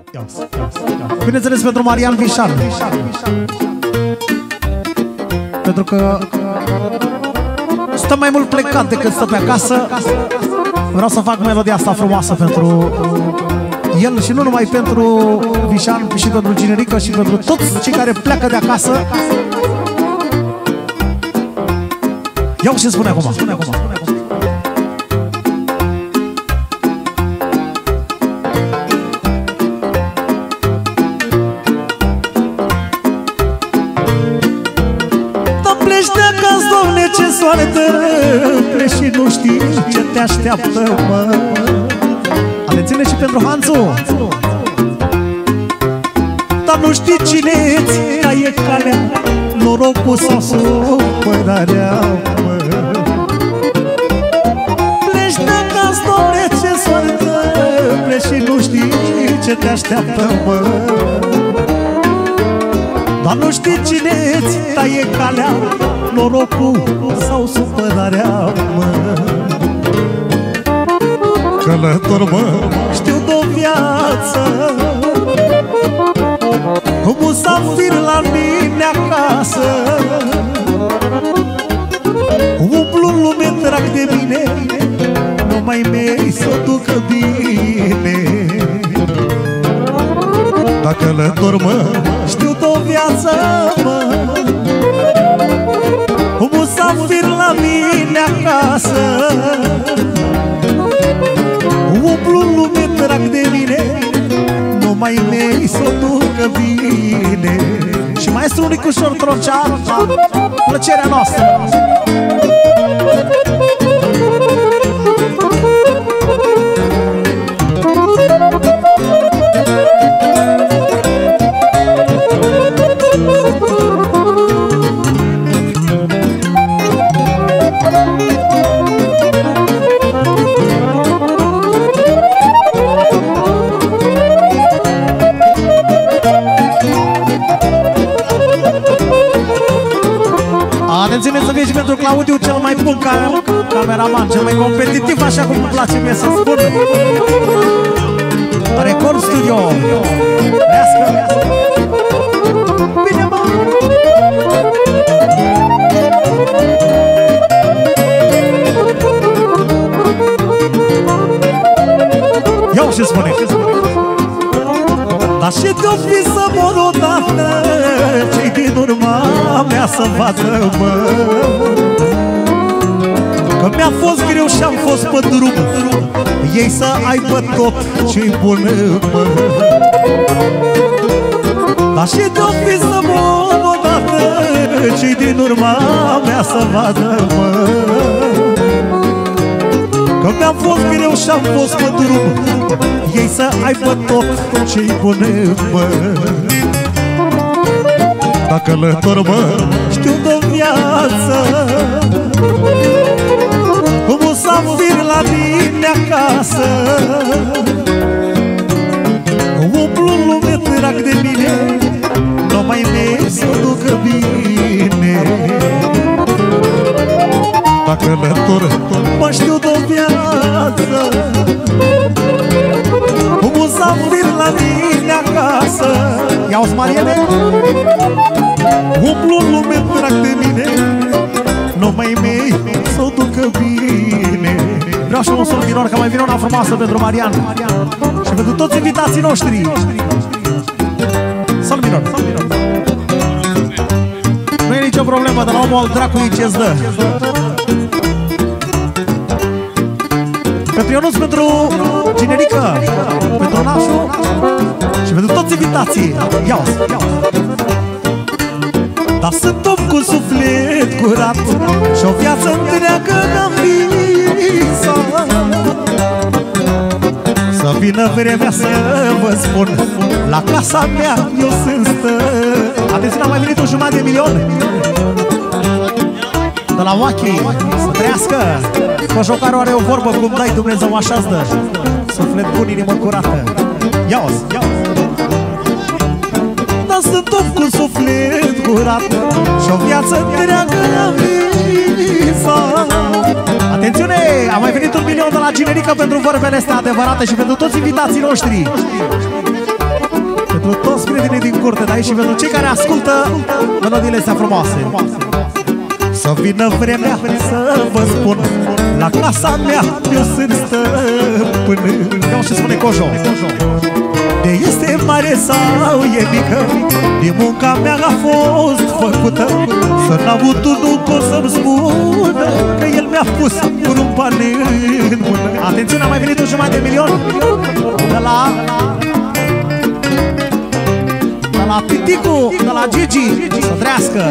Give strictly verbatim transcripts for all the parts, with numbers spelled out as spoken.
Bineînțeles pentru Marian Vișan, pentru că stă mai mult plecat decât stă pe acasă. Vreau să fac melodia asta frumoasă pentru el și nu numai pentru Vișan, și pentru Ginerică și pentru toți cei care pleacă de acasă. Ia-o și spune acum, spune acum, spune acum. Da, pleci de acasă, Doamne, ce soartă, pleci și nu știi ce te așteaptă, mă. Atențiune și pentru Hanțu. Dar nu știi cine-ți taie calea, norocul sau supărarea, mă. Pleci de acasă, Doamne, ce soartă, pleci și nu știi ce te așteaptă, mă. Dar nu știi cine-ți taie calea, norocul sau supărarea, mă. Călător, mă, știu de-o viață, musafir la mine acasă, umplu lume drag de mine, numai mei să o ducă bine. Da, călător, mă, știu de-o viață, mă, musafir la mine acasă, umplu lume drag de mine, numai mei s-o ducă bine. Și maestru Nicușor Troncea, plăcerea noastră. Atențiune să fie și pentru Claudiu, cel mai bun cameraman, cel mai competitiv, așa cum îmi place mie să spun. Record Studio. Lească. Bine, mă! Ia-o și spune. Dar și te-o fi să mor odată, cei din urma mea să vadă, mă, că mi-a fost greu și-am fost pe drum, ei să aibă tot ce-i bun, mă. Dar și te-o fi să mor odată, cei din urma mea să vadă, mă, că mi-a fost greu și-am fost pe drum, ei să aibă tot ce-i bun, mă. Da, călător, mă, știu de-o viață, musafir la mine acasă, umplu lume drag de mine, numai mei să ducă bine. Da, călător, mă, știu de-o viață, musafir la mine acasă. Ia-o-ți, Mariene! Umplu lume drag de mine, numai mei să o ducă bine. Vreau și un sol minor, că mai vine una frumoasă pentru Marian și pentru toți invitații noștri. Sol minor, sol minor. Nu e nicio problemă, de la omul al dracului ce-ți dă. Pentru Ionuț, pentru Ginerică, pentru Nașu și pentru toți invitații. Ia-o-ți, ia-o-ți. Dar sunt om cu suflet curat și o viață întreagă n-am visat. Să vină vremea să vă spun, la casa mea eu sunt stă. Atenție, a mai venit un jumătate de milion de la Wachi, să trăiască. Cojocarul are o vorbă, cum dai Dumnezeu așa-ți dă. Suflet bun, inimă curată. Ia-o-ți, ia-o-ți. Dar sunt om cu suflet curat și o viață întreagă am visat. Atențiune! A mai venit un milion de la Ginerică pentru vorbele astea adevărate și pentru toți invitații noștri. Pentru toți prietenii din curte de aici și pentru cei care ascultă melodiile astea frumoase. Să vină vremea să vă spun, la casa mea eu sunt stăpân. Iau și spune Cojo. De este mare sau e mică, din munca mea a fost făcută. Să n-avut unul că o să-mi spună că el mi-a pus un ban în mână. Atențiune, a mai venit un jumătate de milion de la de la Piticu, de la Gigi. Să trească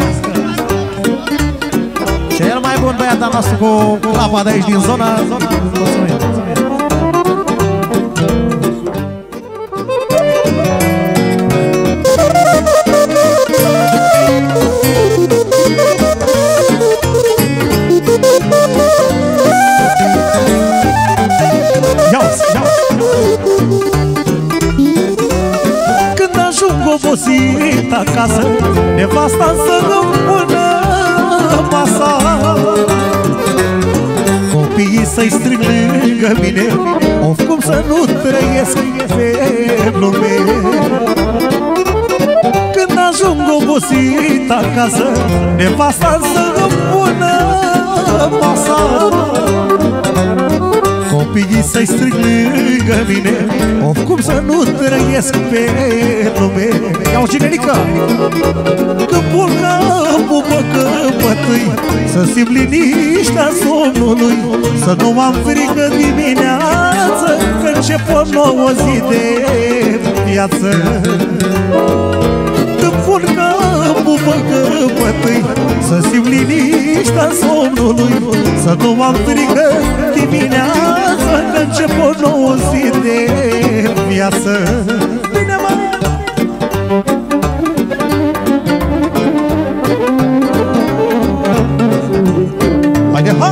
cel mai bun băiat al nostru cu clapa de aici din zonă. Mulțumim. Când ajung obosit acasă, nevasta să-mi pună masa, copiii să-i strâng lângă mine, of, cum să nu trăiesc pe lume. Când ajung obosit acasă, nevasta să-mi pună masa, copiii să-i strâng lângă mine, of, cum să nu trăiesc pe lume. Iau generică! Că pun capul pe căpătâi, să simt liniștea somnului, să nu am frică dimineață, că încep o nouă zi de viață. Că pun capul pe căpătâi, să simt liniștea somnului, să nu am frică dimineață, că încep o nouă zi de viață. Bine, mă! Haide, ha!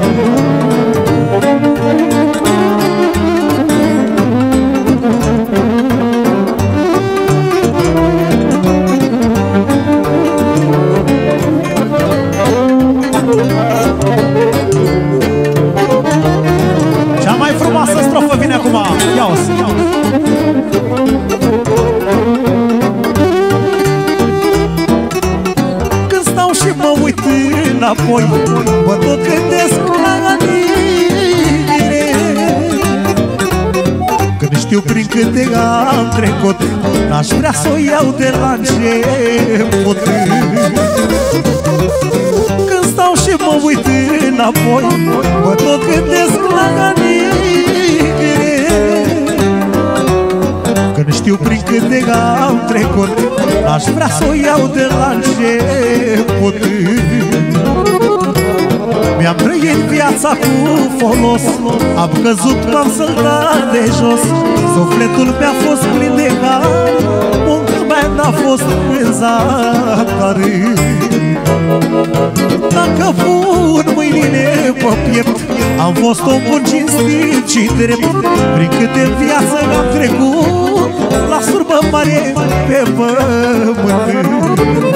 Cea mai frumoasă strofă vine acum. Ia-o-ți! Când stau și mă uit înapoi, mă tot gândesc la tine. Când știu prin câte am trecut, n-aș vrea să o iau de la început. Când stau și mă uit înapoi, mă tot gândesc la tine. Când știu prin câte am trecut, n-aș vrea să o iau de la început. Mi-am trăit viața cu folos, am căzut, m-am săltat de jos. Sufletul mi-a fost plin de har, munca mea n-a fost în zadare. Dacă pun mâinile pe piept, am fost om bun, cinstit și drept. Prin câte în viață am trecut, la surbă mare pe pământ.